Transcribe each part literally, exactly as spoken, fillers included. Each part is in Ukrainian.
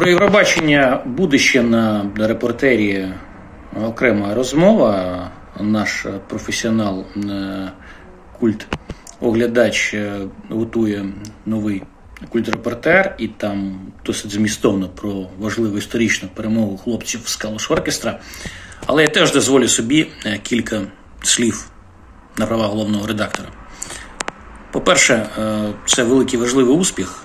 Про Євробачення буде ще на репортері окрема розмова. Наш професіонал, культ-оглядач готує новий культ-репортер, і там досить змістовно про важливу історичну перемогу хлопців з Калуш Оркестра. Але я теж дозволю собі кілька слів на права головного редактора. По-перше, це великий важливий успіх.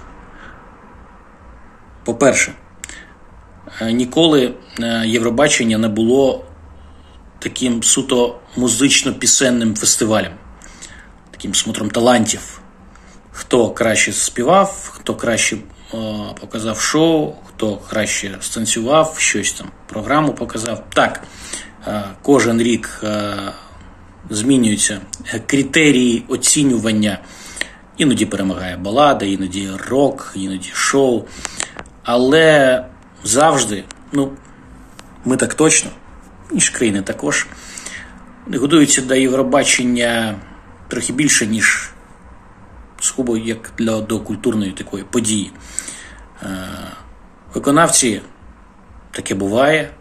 По-перше, ніколи Євробачення не було таким суто музично-пісенним фестивалем, таким смотром талантів. Хто краще співав, хто краще е, показав шоу, хто краще станцював, щось там, програму показав. Так, е, кожен рік е, змінюються критерії оцінювання. Іноді перемагає балада, іноді рок, іноді шоу. Але завжди, ну, ми так точно, інші країни також, готуються до Євробачення трохи більше, ніж сугубо як для, до культурної такої події. Е, виконавці, таке буває,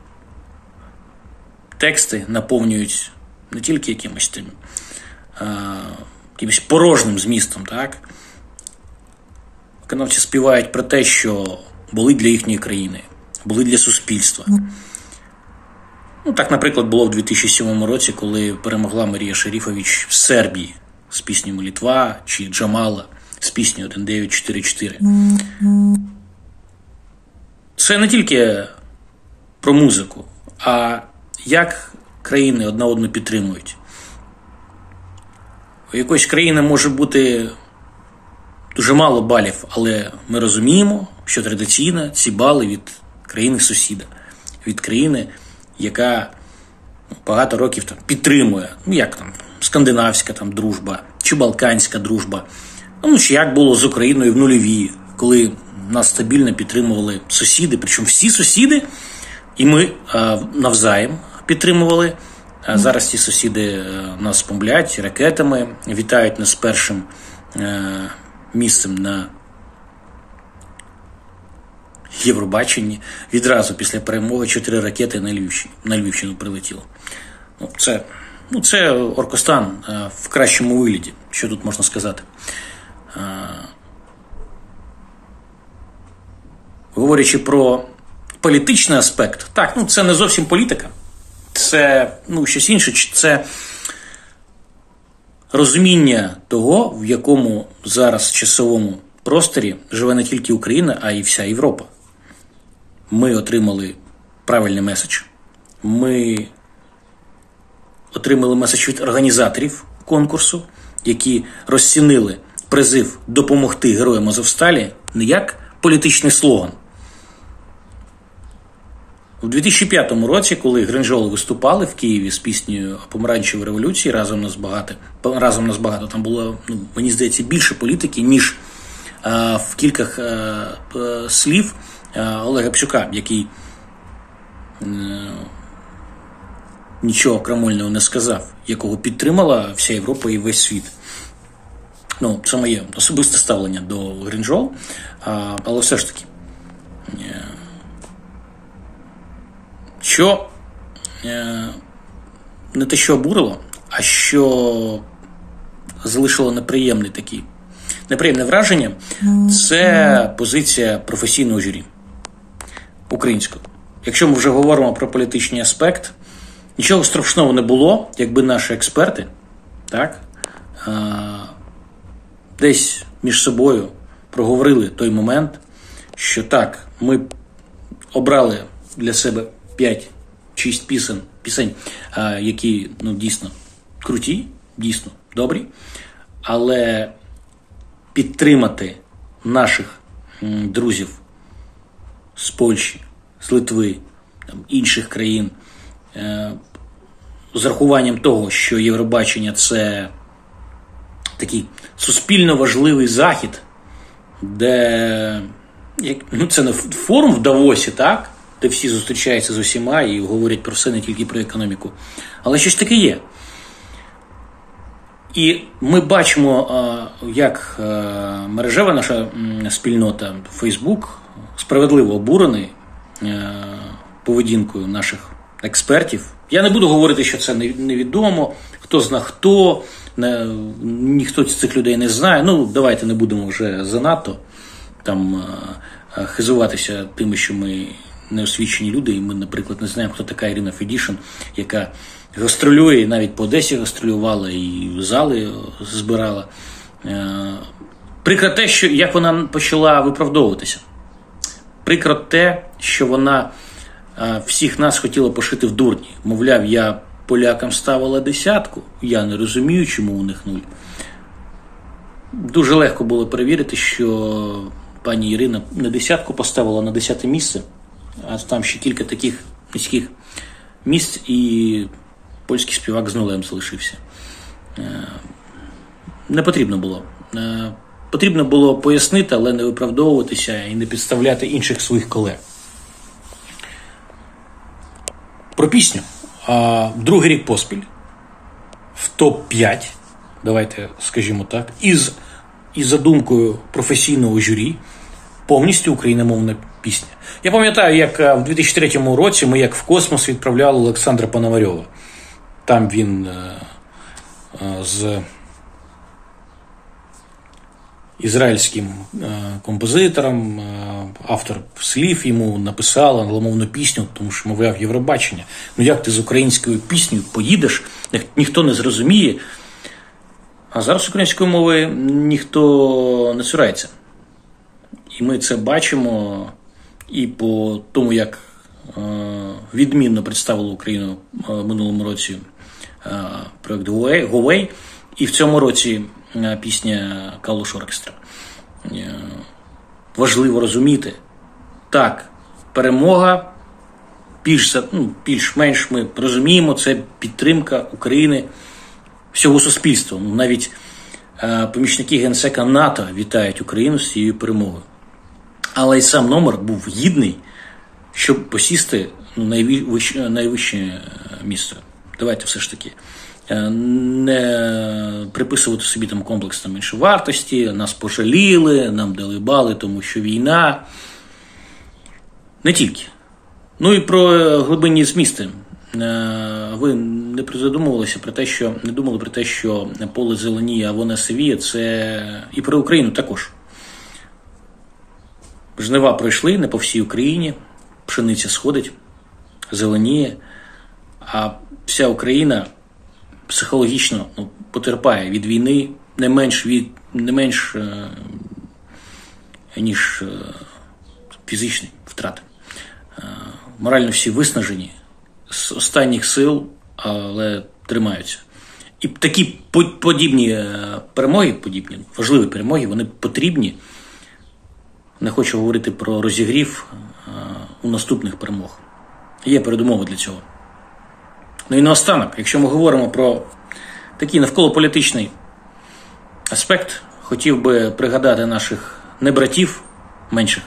тексти наповнюють не тільки якимось тим, е, якимось порожнім змістом, так? Виконавці співають про те, що були для їхньої країни, були для суспільства. Ну, так, наприклад, було в дві тисячі сьомому році, коли перемогла Марія Шеріфович в Сербії з піснями «Літва» чи «Джамала» з піснею один дев'ять чотири чотири. Це не тільки про музику, а як країни одна одну підтримують. У якоїсь країни може бути дуже мало балів, але ми розуміємо, що традиційно ці бали від країни-сусіда, від країни, яка багато років там підтримує, ну як там, скандинавська там дружба, чи балканська дружба, ну чи як було з Україною в нульові, коли нас стабільно підтримували сусіди, причому всі сусіди, і ми а, навзаєм підтримували. А зараз ці сусіди а, нас бомблять ракетами, вітають нас першим а, місцем на Євробаченні. Відразу після перемоги чотири ракети на Львівщину, на Львівщину прилетіло. Ну, це, ну, це Оркостан а, в кращому вигляді, що тут можна сказати. А, говорячи про політичний аспект, так, ну це не зовсім політика, це ну, щось інше, це розуміння того, в якому зараз часовому просторі живе не тільки Україна, а й вся Європа. Ми отримали правильний меседж. Ми отримали меседж від організаторів конкурсу, які розцінили призив допомогти героям Азовсталі не як політичний слоган. У дві тисячі п'ятому році, коли Гринжоли виступали в Києві з піснею «Помаранчева революція», разом нас багато, разом нас багато, там було, ну, мені здається, більше політики, ніж а, в кількох а, а, слів а, Олега Псюка, який а, нічого крамольного не сказав, якого підтримала вся Європа і весь світ. Ну, це моє особисте ставлення до Гринжол, а, але все ж таки, що не те, що обурило, а що залишило неприємне такі, неприємне враження, це позиція професійного журі українського. Якщо ми вже говоримо про політичний аспект, нічого страшного не було, якби наші експерти, так, десь між собою проговорили той момент, що так, ми обрали для себе п'ять-шість пісень, пісень, які, ну, дійсно круті, дійсно добрі, але підтримати наших друзів з Польщі, з Литви, там, інших країн, з рахуванням того, що Євробачення – це такий суспільно важливий захід, де, ну, це не форум в Давосі, так, де всі зустрічаються з усіма і говорять про все, не тільки про економіку. Але щось таке є. І ми бачимо, як мережева наша спільнота Facebook справедливо обурений поведінкою наших експертів. Я не буду говорити, що це невідомо, хто зна хто, ніхто цих людей не знає. Ну, давайте не будемо вже занадто там хизуватися тим, що ми неосвічені люди, і ми, наприклад, не знаємо, хто така Ірина Федішин, яка гастролює, і навіть по Одесі гастролювала, і зали збирала. Прикро те, що як вона почала виправдовуватися. Прикро те, що вона всіх нас хотіла пошити в дурні. Мовляв, я полякам ставила десятку, я не розумію, чому у них нуль. Дуже легко було перевірити, що пані Ірина не десятку поставила, на десяте місце, а там ще кілька таких низьких місць, і польський співак з нулем залишився. Не потрібно було. Потрібно було пояснити, але не виправдовуватися і не підставляти інших своїх колег. Про пісню. Другий рік поспіль в топ п'ять, давайте скажімо так, із, із задумкою професійного журі, повністю україномовна пісня. Я пам'ятаю, як в дві тисячі третьому році ми як в космос відправляли Олександра Пономарьова. Там він з ізраїльським композитором, автор слів йому написав англомовну пісню, тому що, мовляв, Євробачення. Ну як ти з українською піснею поїдеш, як ніхто не зрозуміє, а зараз української мови ніхто не цурається. І ми це бачимо і по тому, як відмінно представили Україну в минулому році проєкт Говей, і в цьому році пісня Калуш Оркестра. Важливо розуміти, так, перемога, більш, ну, більш-менш ми розуміємо, це підтримка України, всього суспільства. Навіть е, помічники Генсека НАТО вітають Україну з цією перемогою. Але й сам номер був гідний, щоб посісти ну, найвище, найвище місце. Давайте все ж таки не приписувати собі там комплекс там меншовартості, нас пожаліли, нам дали бали, тому що війна. Не тільки. Ну і про глибинні змісти. Ви не задумувалися про те, що не думали про те, що поле зеленіє, а воно сивіє, це і про Україну також. Жнива пройшли не по всій Україні, пшениця сходить, зеленіє, а вся Україна психологічно ну, потерпає від війни не менш, від, не менш е, ніж е, фізичні втрати. Е, морально всі виснажені, з останніх сил, але тримаються. І такі подібні перемоги, подібні, важливі перемоги, вони потрібні. Не хочу говорити про розігрів е, у наступних перемог. Є передумови для цього. Ну і наостанок, якщо ми говоримо про такий навколополітичний аспект, хотів би пригадати наших небратів менших.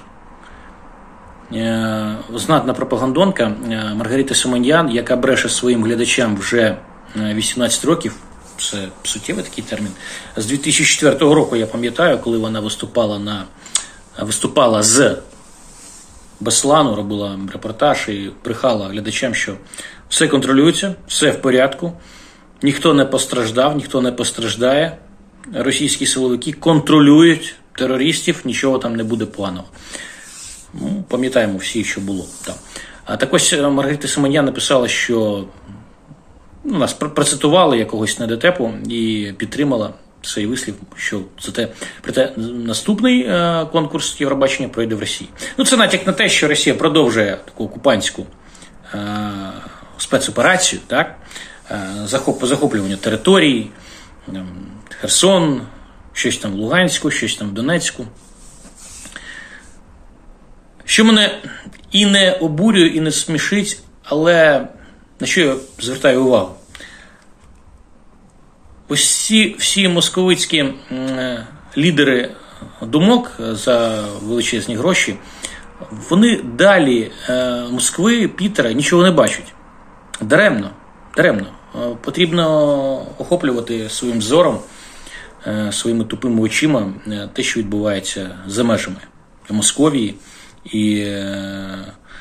Знатна пропагандонка Маргарита Симоньян, яка бреше своїм глядачам вже вісімнадцять років, це суттєвий такий термін, з дві тисячі четвертого року, я пам'ятаю, коли вона виступала, на, виступала з Беслану, робила репортаж і брехала глядачам, що все контролюється, все в порядку, ніхто не постраждав, ніхто не постраждає, російські силовики контролюють терористів, нічого там не буде поганого. Ну, пам'ятаємо всі, що було там. А так ось Маргарита Симоньян написала, що ну, нас процитували якогось недотепу і підтримала цей вислів, що зате, проте наступний е, конкурс Євробачення пройде в Росії. Ну, це натяк на те, що Росія продовжує таку окупантську е, спецоперацію, так? Е, захоп, захоплювання території, е, Херсон, щось там в Луганську, щось там в Донецьку. Що мене і не обурює, і не смішить, але на що я звертаю увагу? Ось всі, всі московицькі е, лідери думок за величезні гроші, вони далі е, Москви, Пітера нічого не бачать. Даремно, даремно. Е, потрібно охоплювати своїм зором, е, своїми тупими очима е, те, що відбувається за межами Московії і е,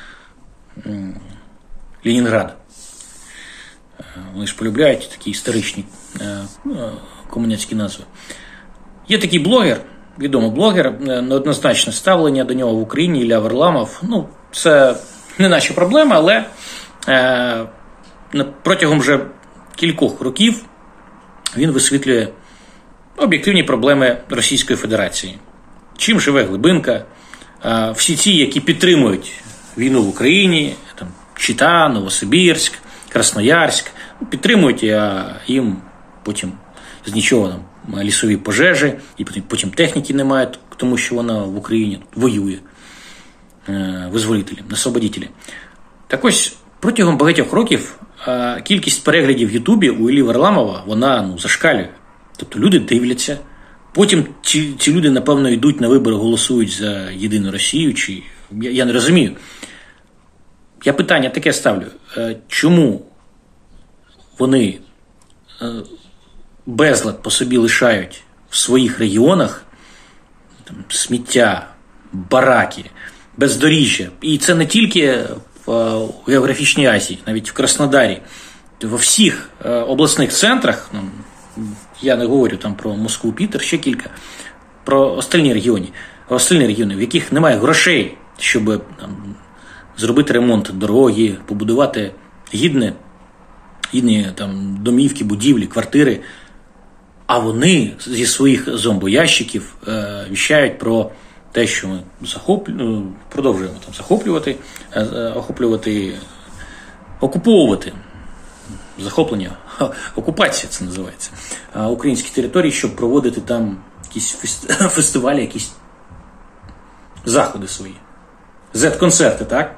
Ленінграда. Вони ж полюбляють такі історичні е, комуністські назви. Є такий блогер, відомий блогер, неоднозначне ставлення до нього в Україні, Ілля Варламов. Ну, це не наша проблема, але е, протягом вже кількох років він висвітлює об'єктивні проблеми Російської Федерації. Чим живе Глибинка, е, всі ті, які підтримують війну в Україні, там, Чита, Новосибірськ, Красноярськ, підтримують, а їм потім з нічого там лісові пожежі, і потім, потім техніки немає, тому що вона в Україні воює. Е, визволителі, освободителі. Так ось, протягом багатьох років е, кількість переглядів в Ютубі у Іллі Варламова, вона ну, зашкалює. Тобто люди дивляться, потім ці, ці люди, напевно, йдуть на вибори, голосують за Єдину Росію, чи я, я не розумію. Я питання таке ставлю. Е, чому вони е, безлад по собі лишають в своїх регіонах, там, сміття, бараки, бездоріжжя. І це не тільки в географічній Азії, навіть в Краснодарі. Во всіх обласних центрах, ну, я не говорю там про Москву, Пітер, ще кілька, про остальні регіони, остальні регіони, в яких немає грошей, щоб там, зробити ремонт дороги, побудувати гідне, гідні там, домівки, будівлі, квартири. А вони зі своїх зомбоящиків е, віщають про те, що ми захоплю... продовжуємо там, захоплювати, е, охоплювати, окуповувати, захоплення, окупація це називається, українські території, щоб проводити там якісь фестивалі, якісь заходи свої. Зет-концерти, так?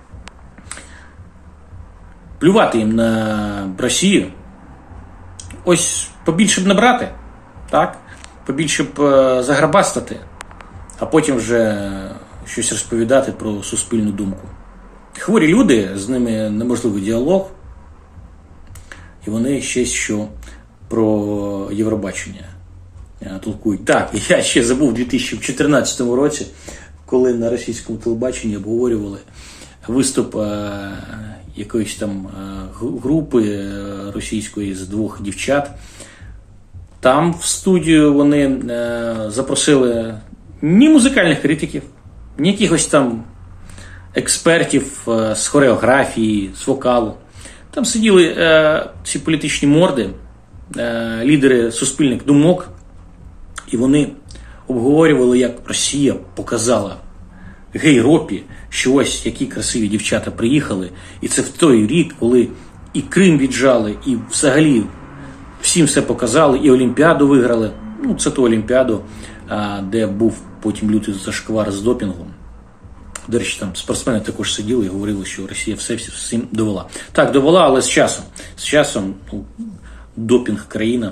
Плювати їм на Росію. Ось побільше б набрати, так? Побільше б заграбастати, а потім вже щось розповідати про суспільну думку. Хворі люди, з ними неможливий діалог, і вони ще що про Євробачення толкують. Так, я ще забув у дві тисячі чотирнадцятому році, коли на російському телебаченні обговорювали виступ якоїсь там групи російської з двох дівчат. Там в студію вони запросили ні музикальних критиків, ні якихось там експертів з хореографії, з вокалу. Там сиділи е, ці політичні морди, е, лідери суспільних думок, і вони обговорювали, як Росія показала Європі, що ось які красиві дівчата приїхали, і це в той рік, коли і Крим віджали, і взагалі всім все показали, і Олімпіаду виграли. Ну, це ту Олімпіаду, е, де був потім лютий зашквар з допінгом. До речі, там спортсмени також сиділи і говорили, що Росія все всім довела. Так, довела, але з часом. З часом ну, допінг країна,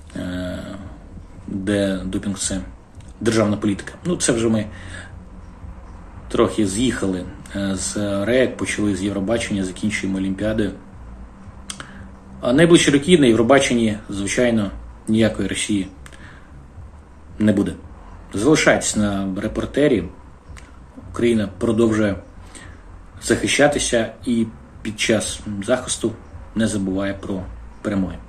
де допінг – це державна політика. Ну, це вже ми трохи з'їхали з РЕК, почали з Євробачення, закінчуємо Олімпіадою. А найближчі роки на Євробаченні, звичайно, ніякої Росії не буде. Залишайтесь на репортері. Україна продовжує захищатися і під час захисту не забуває про перемоги.